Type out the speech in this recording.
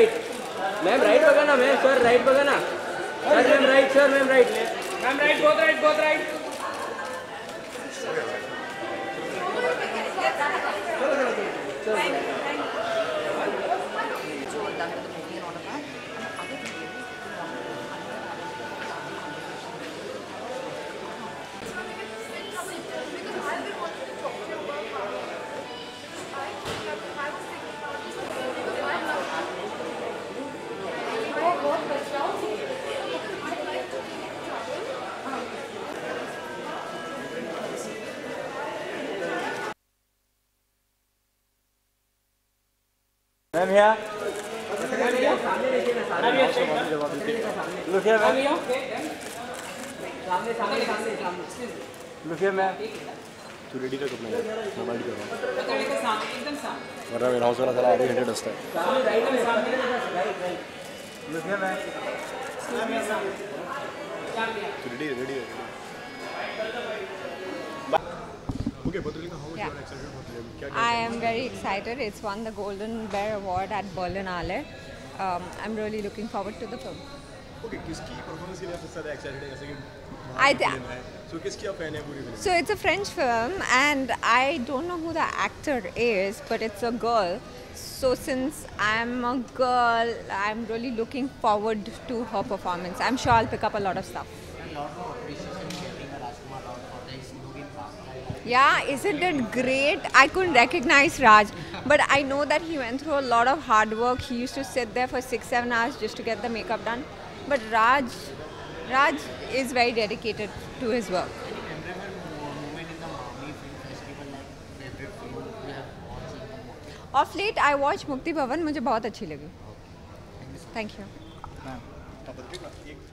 Right ma'am right बघा ना ma'am sir right बघा ना sir ma'am right sir ma'am right both right ma'am here. Look here, ma'am. Look here, ma'am. तू ready कर अपना मैं बाइट कर रहा हूँ वरना मेरा हाउस वाला सारा आधे घंटे डस्ट है Look here, ma'am. तू ready Okay, Badrulika, how much you are excited for the game? I am very excited. It's won the Golden Bear Award at Berlinale. I'm really looking forward to the film. Okay, किसकी performance के लिए आप सबसे ज़्यादा excited हैं जैसे कि I So किसकी आप fan हैं पूरी film? So it's a French film and I don't know who the actor is, but it's a girl. So since I'm a girl, I'm really looking forward to her performance. I'm sure I'll pick up a lot of stuff. Yeah, isn't it great? I couldn't recognize Raj, but I know that he went through a lot of hard work. He used to sit there for 6-7 hours just to get the makeup done. But Raj is very dedicated to his work. Of late, I watched Mukti Bhavan. मुझे बहुत अच्छी लगी. Thank you. Badrulika, एक